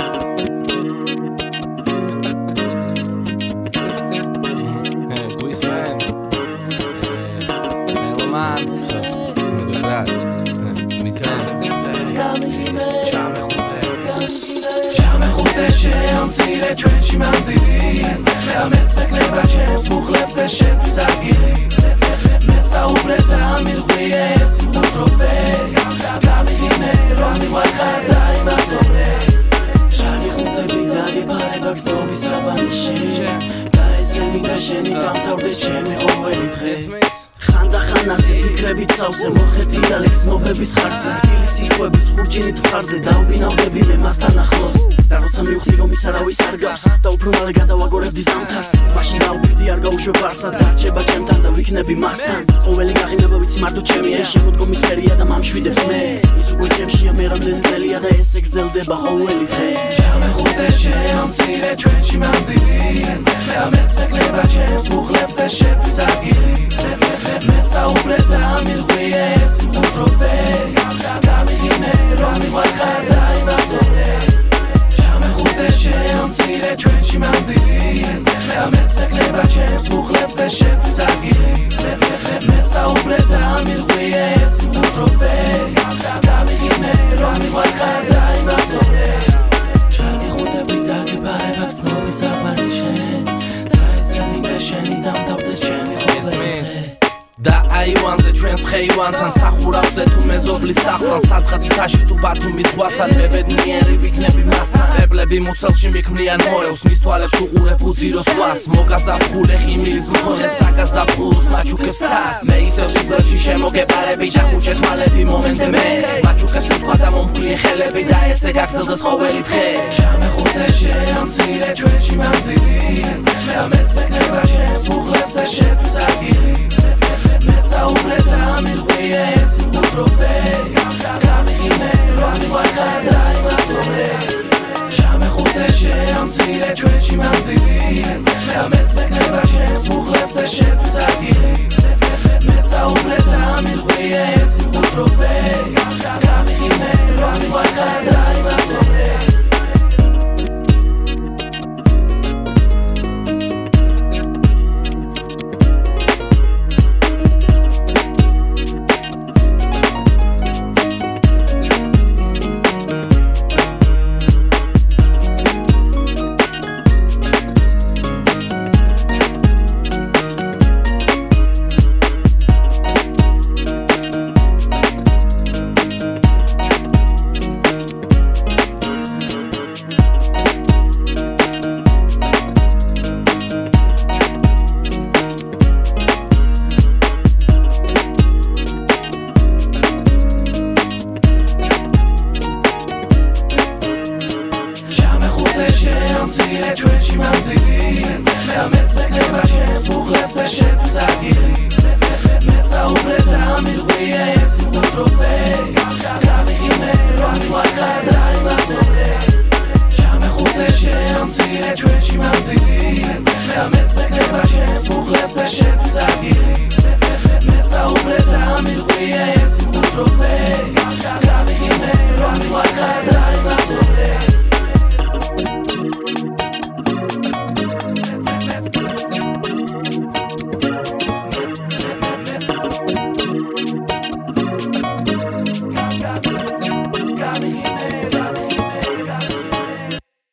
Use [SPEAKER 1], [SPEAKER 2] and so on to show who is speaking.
[SPEAKER 1] Quizman, Meloman, Brat, Misman,
[SPEAKER 2] شمع خودشه هم زیره چون چی منزیلی همت بکنه بچه مخلب زشه تو زدگیری مثل عمرت امیر خویه سی خود رو فکر کمیگینه رامی وای خرده ای مصابه شرقی خونده بیداری برای بکس نابی سربنشی لحظه شنیدم تورده چه میخوام ولیت ხანდა ხანაზე ფიქრებით სავსე მოხეთი ალექს ნობების ხარცე თბილისი ყვების ხურჯინით მხარზე დავბინავდები მე მასთან ახლოს და როცა მივხვდი რომ ის არავის არ გავს და უფრო მალე გადავაგორებდი ზამთარს მაშინ დავუკვირდი არ გაუშვებ არსად დარჩება ჩემთან და ვიქნები მასთან ყოველი გაღიმება ვიცი მარტო ჩემია შემოდგომის ფერია და მამშვიდებს მე ის უკვე ჩემშია მე რამდენი წელია და ესე გრძელდება ყოველი დღე შემეხუდეშე ამ მცირე ჩვენში მანძილი ამეც მეკნება ჩემს მუხლებზე შეთვის ადგილი Saúbrete amir guie si un profe Kamigine rami wal kharda ima sobre Shame khudeshe am sire chwen chi manzili Amet mekleba chems mukhleb ze shetu zadgili Saúbrete amir guie si un profe Kamigine rami wal kharda ima sobre Shame khude bidage bare baks nomi sarbanishe Daitse minde shenidam tavde chemi khobete და აივანზე ჩვენს ხეივანთან სახურავზე თუ მეზობლის სახლთან სადღაც მთაში თუ ბათუმის ზღვასთან მე ბედნიერი ვიქნები მასთან პეპლები მუცელში მიქმნიან მოევს მის თვალებს უყურებ უძიროს ყვას მოგაზაფხულე ხიმილის მქონე საგაზაფხულოს მაჩუკეს სას მე ისევ სიზმრებში შემოგეპარები და ხუჭე თვალები მომენტე მე მაჩუკეს უთქვა და მომფრიე ხელები და ესე გაგრძელდეს ყოველი დღე შემეხუდეშე ამ მცირე ჩვენში მანძილი ამეც მეკნება ჩემს მუხლებზე შეთვის ადგილი Saúbrete amir guie si un profe Kamigine rami wal kharda ima sobre Shame khudeshe am zire chwen chi manzili Amet mekneba chems mukhlebze shetu zadgili Saúbrete amir guie si un profe Kamigine rami wal kharda ima sobre Zile chwen chi manzili Amet mekneba chems mukhlebze shetu zadgili Saúbrete amir guie si un profe Kamigine rami wal kharda ima sobre